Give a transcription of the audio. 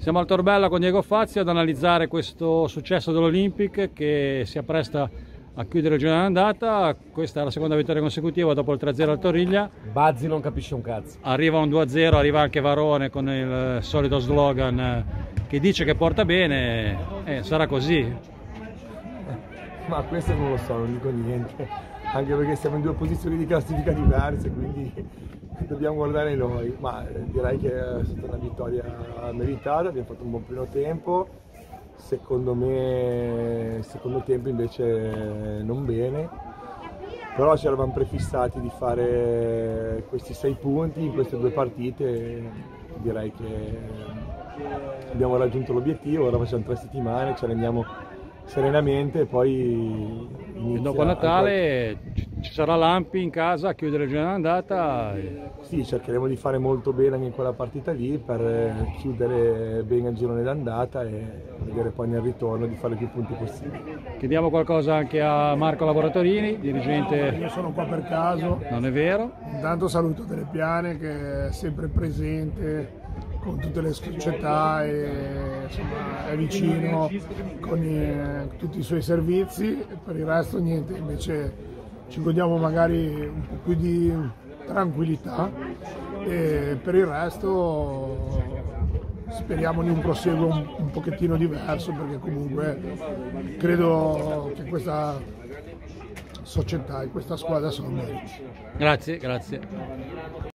Siamo al Torbella con Diego Fazio ad analizzare questo successo dell'Olympic che si appresta a chiudere il girone d'andata. Questa è la seconda vittoria consecutiva dopo il 3-0 al Toriglia. Bazzi non capisce un cazzo. Arriva un 2-0, arriva anche Varone con il solito slogan che dice che porta bene, sarà così. Ma questo non lo so, non dico niente, anche perché siamo in due posizioni di classifica diverse, quindi dobbiamo guardare noi. Ma direi che è stata una vittoria meritata, abbiamo fatto un buon primo tempo, secondo me il secondo tempo invece non bene, però ci eravamo prefissati di fare questi 6 punti in queste 2 partite e direi che abbiamo raggiunto l'obiettivo. Ora facciamo 3 settimane, ci alleniamo serenamente e poi dopo Natale ci sarà l'Ampi in casa a chiudere il girone d'andata. Sì, cercheremo di fare molto bene anche in quella partita lì per chiudere bene il girone d'andata e vedere poi nel ritorno di fare più punti possibili. Chiediamo qualcosa anche a Marco Laboratorini, dirigente. Io sono qua per caso. Non è vero? Intanto saluto Telepiane che è sempre presente con tutte le società e insomma, è vicino con tutti i suoi servizi, e per il resto niente, invece ci godiamo magari un po' più di tranquillità e per il resto speriamo di un proseguo un pochettino diverso, perché comunque credo che questa società e questa squadra sono meriti. Grazie, grazie.